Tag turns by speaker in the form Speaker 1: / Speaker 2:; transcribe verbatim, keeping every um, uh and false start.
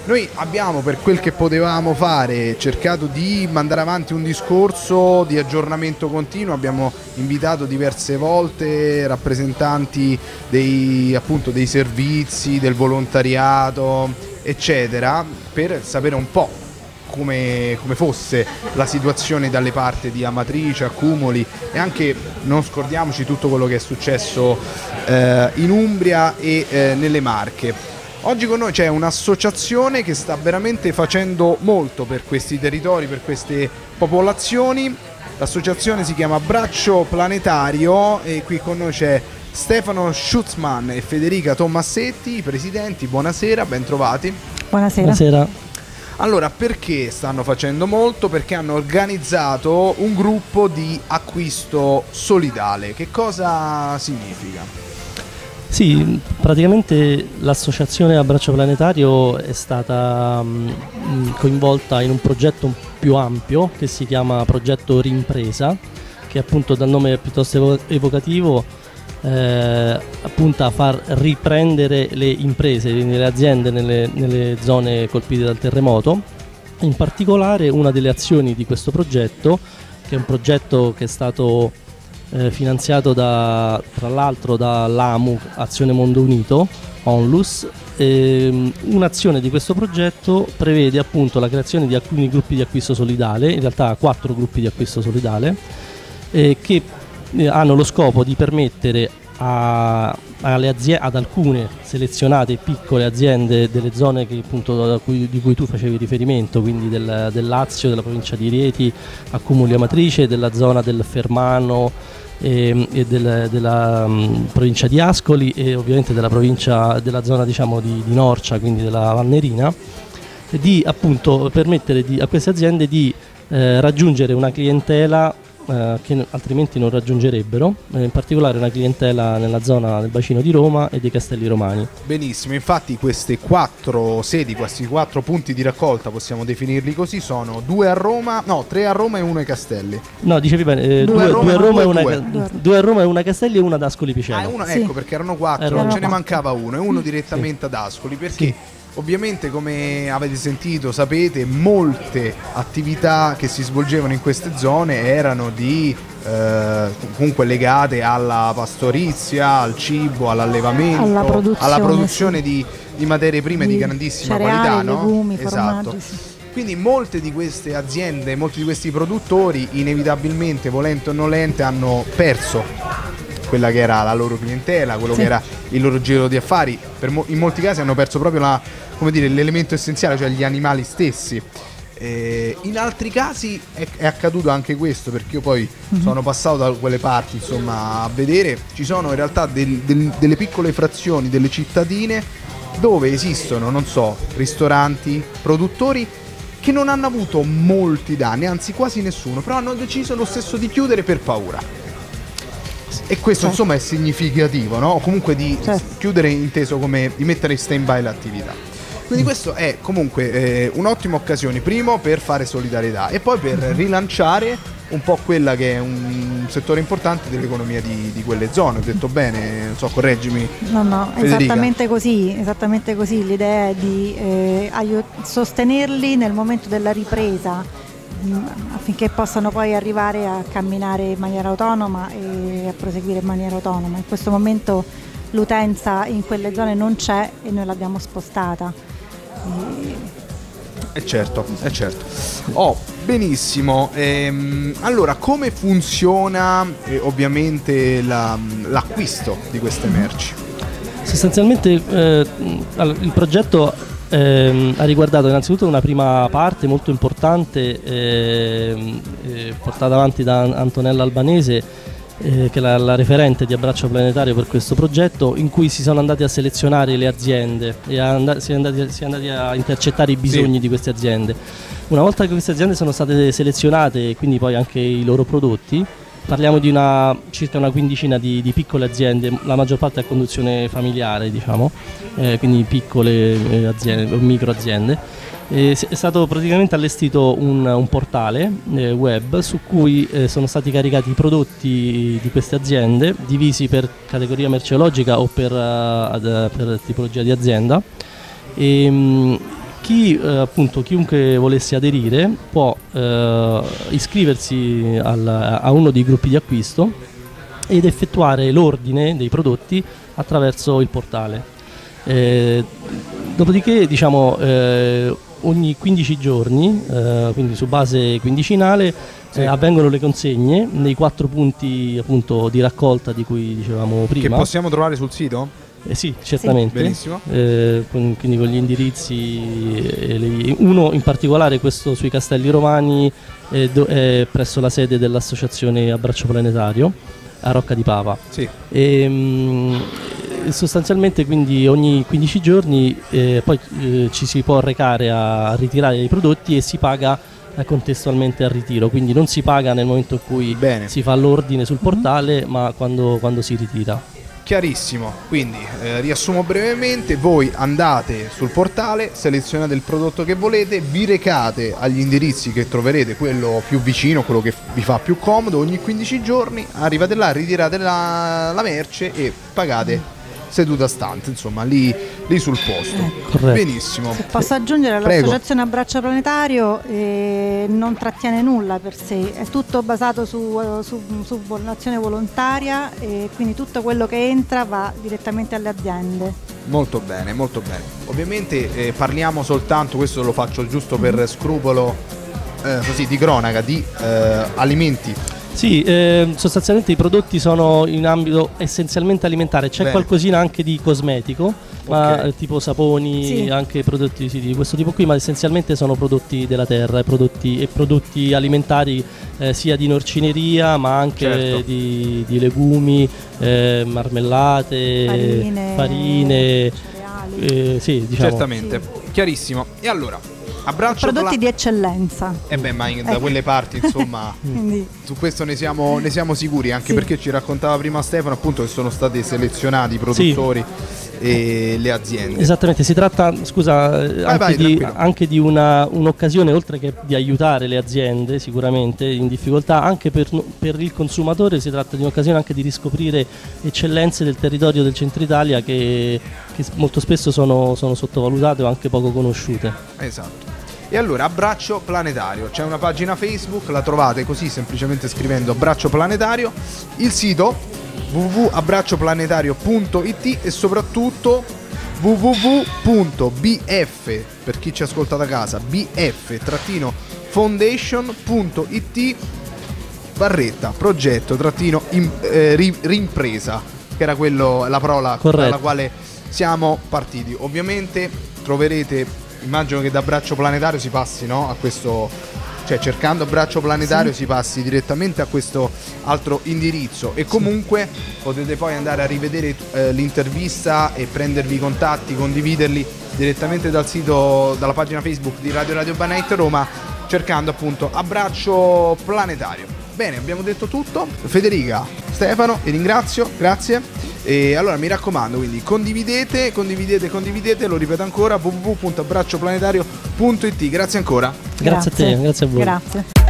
Speaker 1: Noi abbiamo, per quel che potevamo fare, cercato di mandare avanti un discorso di aggiornamento continuo. Abbiamo invitato diverse volte rappresentanti dei, appunto, dei servizi, del volontariato, eccetera, per sapere un po' come, come fosse la situazione dalle parti di Amatrice, Accumoli, e anche, non scordiamoci, tutto quello che è successo eh, in Umbria e eh, nelle Marche. Oggi con noi c'è un'associazione che sta veramente facendo molto per questi territori, per queste popolazioni. L'associazione si chiama Braccio Planetario e qui con noi c'è Stefano Schutzmann e Federica Tommassetti, i presidenti. Buonasera, ben trovati.
Speaker 2: Buonasera.
Speaker 3: Buonasera.
Speaker 1: Allora, perché stanno facendo molto? Perché hanno organizzato un gruppo di acquisto solidale. Che cosa significa?
Speaker 3: Sì, praticamente l'associazione Abbraccio Planetario è stata mh, coinvolta in un progetto più ampio che si chiama Progetto Rimpresa, che appunto dal nome piuttosto evocativo eh, appunta a far riprendere le imprese, le aziende nelle, nelle zone colpite dal terremoto. In particolare una delle azioni di questo progetto, che è un progetto che è stato Eh, finanziato da, tra l'altro dall'A M U, Azione Mondo Unito, Onlus. Ehm, un'azione di questo progetto prevede appunto la creazione di alcuni gruppi di acquisto solidale, in realtà quattro gruppi di acquisto solidale, eh, che eh, hanno lo scopo di permettere a, alle aziende, ad alcune selezionate piccole aziende delle zone che, appunto, da cui, di cui tu facevi riferimento, quindi del, del Lazio, della provincia di Rieti, Accumuli Amatrice, della zona del Fermano e, e del, della um, provincia di Ascoli e ovviamente della provincia, della zona diciamo di, di Norcia, quindi della Vannerina, di appunto permettere di, a queste aziende di eh, raggiungere una clientela eh, che altrimenti non raggiungerebbero, eh, in particolare una clientela nella zona del bacino di Roma e dei Castelli Romani.
Speaker 1: Benissimo, infatti queste quattro sedi, questi quattro punti di raccolta, possiamo definirli così, sono due a Roma, no, tre a Roma e uno ai Castelli.
Speaker 3: No, dicevi bene, eh, due, due, a Roma, due, a Roma due, e una, due. due a Roma e una a Castelli e una ad Ascoli Piceno.
Speaker 1: Ah, una,
Speaker 2: sì.
Speaker 1: Ecco, perché erano quattro,
Speaker 3: erano
Speaker 1: ce
Speaker 3: quattro.
Speaker 1: ne mancava uno, e uno direttamente sì. ad Ascoli, perché sì. Ovviamente, come avete sentito, sapete, molte attività che si svolgevano in queste zone erano di eh, comunque legate alla pastorizia, al cibo, all'allevamento,
Speaker 2: alla produzione,
Speaker 1: alla produzione
Speaker 2: sì.
Speaker 1: di, di materie prime di, di grandissima
Speaker 2: cereali,
Speaker 1: qualità, no?
Speaker 2: legumi,
Speaker 1: esatto.
Speaker 2: formaggi, sì.
Speaker 1: Quindi molte di queste aziende, molti di questi produttori, inevitabilmente, volente o nolente, hanno perso quella che era la loro clientela, quello sì. che era il loro giro di affari. Per mo- in molti casi hanno perso proprio la, come dire, l'elemento essenziale, cioè gli animali stessi. Eh, in altri casi è, è accaduto anche questo, perché io poi mm-hmm. sono passato da quelle parti, insomma, a vedere. Ci sono in realtà del, del, delle piccole frazioni, delle cittadine, dove esistono, non so, ristoranti, produttori che non hanno avuto molti danni, anzi quasi nessuno, però hanno deciso lo stesso di chiudere per paura. E questo certo. insomma è significativo, no? Comunque di certo. chiudere inteso come di mettere in stand by l'attività. Quindi mm. questo è comunque eh, un'ottima occasione, primo per fare solidarietà e poi per rilanciare un po' quella che è un settore importante dell'economia di, di quelle zone. Ho detto bene? Non so, correggimi.
Speaker 2: No, no,
Speaker 1: Federica.
Speaker 2: esattamente così, esattamente così. L'idea è di eh, aiut- sostenerli nel momento della ripresa, affinché possano poi arrivare a camminare in maniera autonoma e a proseguire in maniera autonoma. In questo momento l'utenza in quelle zone non c'è e noi l'abbiamo spostata.
Speaker 1: E... Eh certo, è certo. Oh, benissimo. Ehm, allora, come funziona eh, ovviamente la, l'acquisto di queste merci?
Speaker 3: Sostanzialmente eh, il progetto Eh, ha riguardato innanzitutto una prima parte molto importante eh, eh, portata avanti da Antonella Albanese, eh, che è la, la referente di Abbraccio Planetario per questo progetto, in cui si sono andati a selezionare le aziende e a and- si, è andati, si è andati a intercettare i bisogni sì. di queste aziende. Una volta che queste aziende sono state selezionate e quindi poi anche i loro prodotti, parliamo di una, circa una quindicina di, di piccole aziende, la maggior parte a conduzione familiare, diciamo, eh, quindi piccole eh, aziende o micro aziende. Eh, è stato praticamente allestito un, un portale eh, web su cui eh, sono stati caricati i prodotti di queste aziende, divisi per categoria merceologica o per, uh, ad, per tipologia di azienda. E, mh, chi eh, appunto chiunque volesse aderire può eh, iscriversi al, a uno dei gruppi di acquisto ed effettuare l'ordine dei prodotti attraverso il portale. Eh, dopodiché, diciamo, eh, ogni quindici giorni, eh, quindi su base quindicinale, sì. eh, avvengono le consegne nei quattro punti appunto di raccolta di cui dicevamo prima.
Speaker 1: Che possiamo trovare sul sito?
Speaker 3: Eh sì, certamente.
Speaker 1: Sì. Benissimo.
Speaker 3: Eh, con, quindi con gli indirizzi, eh, le, uno in particolare, questo sui Castelli Romani, eh, do, è presso la sede dell'associazione Abbraccio Planetario a Rocca di Pava.
Speaker 1: Sì.
Speaker 3: E, mh, sostanzialmente quindi ogni quindici giorni eh, poi eh, ci si può recare a ritirare i prodotti e si paga eh, contestualmente al ritiro, quindi non si paga nel momento in cui
Speaker 1: Bene.
Speaker 3: si fa l'ordine sul portale, mm-hmm. ma quando, quando si ritira.
Speaker 1: Chiarissimo, quindi eh, riassumo brevemente: voi andate sul portale, selezionate il prodotto che volete, vi recate agli indirizzi che troverete, quello più vicino, quello che vi fa più comodo, ogni quindici giorni arrivate là, ritirate la, la merce e pagate seduta stante, insomma lì, lì sul posto.
Speaker 2: Ecco.
Speaker 1: Benissimo.
Speaker 2: Se posso aggiungere,
Speaker 1: Prego.
Speaker 2: L'associazione Abbraccio Planetario eh, non trattiene nulla per sé, è tutto basato su, su, su donazione volontaria e quindi tutto quello che entra va direttamente alle aziende.
Speaker 1: Molto bene, molto bene. Ovviamente eh, parliamo soltanto, questo lo faccio giusto per scrupolo eh, così di cronaca, di eh, alimenti.
Speaker 3: Sì, eh, sostanzialmente i prodotti sono in ambito essenzialmente alimentare, c'è
Speaker 1: Bene.
Speaker 3: qualcosina anche di cosmetico, ma
Speaker 1: Okay.
Speaker 3: eh, tipo saponi,
Speaker 2: Sì.
Speaker 3: anche prodotti sì, di questo tipo qui, ma essenzialmente sono prodotti della terra e prodotti, e prodotti alimentari eh, sia di norcineria ma anche
Speaker 1: Certo.
Speaker 3: di, di legumi, eh, marmellate,
Speaker 2: Farine,
Speaker 3: farine
Speaker 2: cereali.
Speaker 3: eh, sì, diciamo.
Speaker 1: Certamente, chiarissimo. E allora, abbraccio
Speaker 2: Prodotti
Speaker 1: pla-
Speaker 2: di eccellenza.
Speaker 1: Eh beh, ma in- da
Speaker 2: Ecco.
Speaker 1: quelle parti, insomma,
Speaker 2: Quindi,
Speaker 1: su questo ne siamo, ne siamo sicuri, anche
Speaker 2: Sì.
Speaker 1: perché ci raccontava prima Stefano appunto che sono stati selezionati i produttori e le aziende.
Speaker 3: Esattamente, si tratta, scusa, eh, anche,
Speaker 1: vai,
Speaker 3: di,
Speaker 1: tranquillo.
Speaker 3: anche di una, un'occasione, oltre che di aiutare le aziende sicuramente in difficoltà, anche per, per il consumatore si tratta di un'occasione anche di riscoprire eccellenze del territorio del centro Italia che, che molto spesso sono, sono sottovalutate o anche poco conosciute.
Speaker 1: Esatto. E allora, Abbraccio Planetario, c'è una pagina Facebook, la trovate così semplicemente scrivendo Abbraccio Planetario, il sito w w w punto abbraccio planetario punto i t e soprattutto w w w punto b f, per chi ci ascolta da casa, b f foundation punto i t barretta progetto trattino in, eh, ri, rimpresa, che era quello, la parola
Speaker 3: Corretto.
Speaker 1: dalla quale siamo partiti. Ovviamente troverete, immagino che da Abbraccio Planetario si passi, no? A questo, cioè cercando Abbraccio Planetario
Speaker 2: Sì.
Speaker 1: si passi direttamente a questo altro indirizzo e comunque potete poi andare a rivedere eh, l'intervista e prendervi i contatti, condividerli direttamente dal sito, dalla pagina Facebook di Radio Radio By Night Roma, cercando appunto Abbraccio Planetario. Bene, abbiamo detto tutto. Federica, Stefano, vi ringrazio, grazie. E allora mi raccomando, quindi condividete, condividete, condividete, lo ripeto ancora, w w w punto abbraccio planetario punto i t. Grazie ancora.
Speaker 3: Grazie a te, grazie a voi.
Speaker 2: Grazie.